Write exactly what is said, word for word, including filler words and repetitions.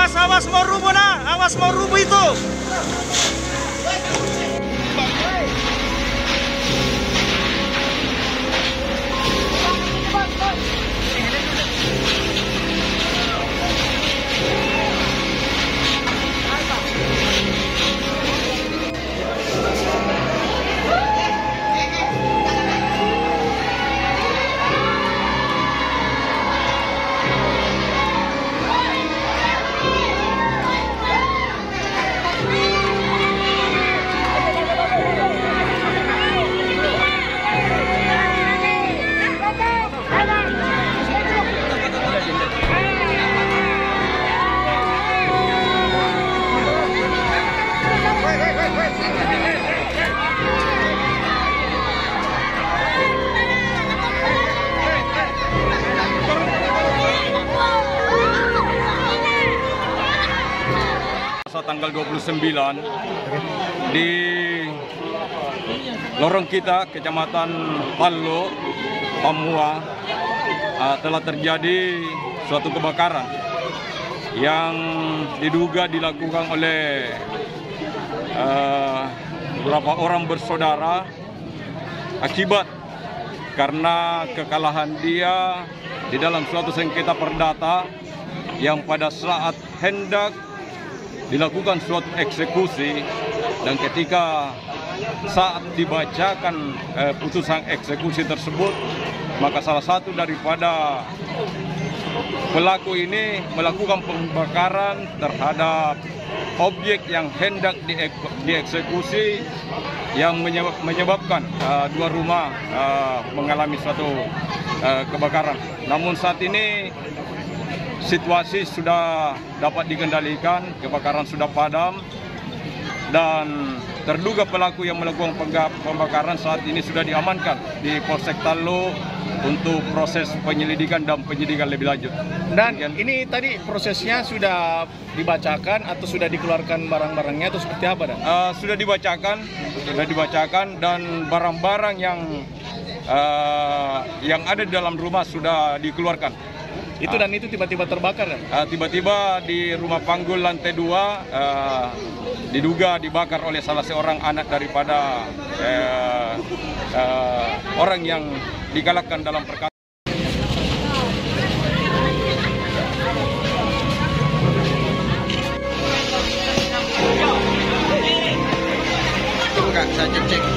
awas, awas mau rubuh nah, awas mau rubuh itu. Tanggal dua puluh sembilan di lorong kita, Kecamatan Pallo, Pamua, uh, telah terjadi suatu kebakaran yang diduga dilakukan oleh uh, beberapa orang bersaudara akibat karena kekalahan dia di dalam suatu sengketa perdata yang pada saat hendak dilakukan suatu eksekusi, dan ketika saat dibacakan eh, putusan eksekusi tersebut, maka salah satu daripada pelaku ini melakukan pembakaran terhadap objek yang hendak dieksekusi yang menyebabkan uh, dua rumah uh, mengalami suatu uh, kebakaran. Namun saat ini situasi sudah dapat dikendalikan, kebakaran sudah padam, dan terduga pelaku yang melakukan pembakaran saat ini sudah diamankan di Polsek Tallo untuk proses penyelidikan dan penyidikan lebih lanjut. Dan ini tadi prosesnya sudah dibacakan atau sudah dikeluarkan barang-barangnya atau seperti apa? Dan? Uh, sudah dibacakan, sudah dibacakan dan barang-barang yang uh, yang ada di dalam rumah sudah dikeluarkan. Itu dan itu tiba-tiba terbakar kan? Tiba-tiba di rumah Panggul lantai dua uh, diduga dibakar oleh salah seorang anak daripada uh, uh, orang yang digalakkan dalam perkara. Bukan, saya cek.